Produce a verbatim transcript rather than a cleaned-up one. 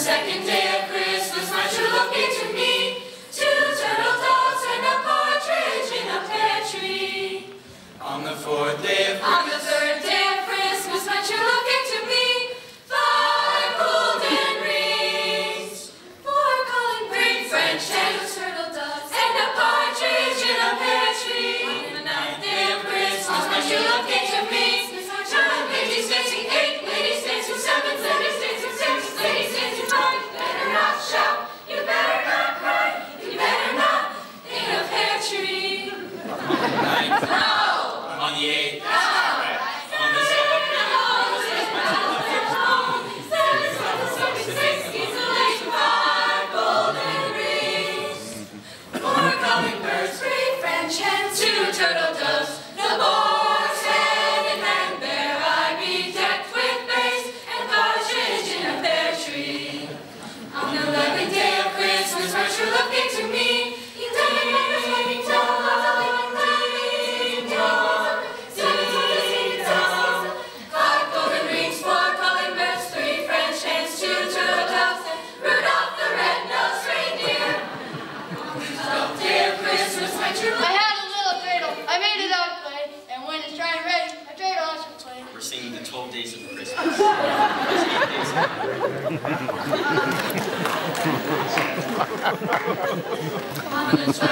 second day of Christmas, my true love gave to me two turtle doves and a partridge in a pear tree. On the fourth day of Christmas, on the third day of Christmas, my true love gave to me five golden rings, four calling birds, French hens, turtle doves, and a partridge in a pear tree. On the ninth day of Christmas, my true love gave to me nine ladies dancing, eight ladies dancing, seven ladies dancing, six ladies dancing, five. You better not shout, you better not cry, you better not in a pear tree. ninth, No. on the eighth, No. on the seventh, Seven, seven, seven, six, geese, ladies, five golden rings, four calling birds, three French hens, two turtle doves, the boar's head and hen bear I be decked with bays and partridge in a pear tree. On the eleventh day of Christmas, my true love gave to me ding ding dong, ding dong, ding dong. Five golden rings, four calling birds, three French hens, two turtle doves, and Rudolph the red-nosed reindeer. On the twelfth day of Christmas, my true I love. had a little dreidel. I made it out of clay, and when it's dry and ready, a dreidel I shall play. we're singing the twelve days of Christmas. On the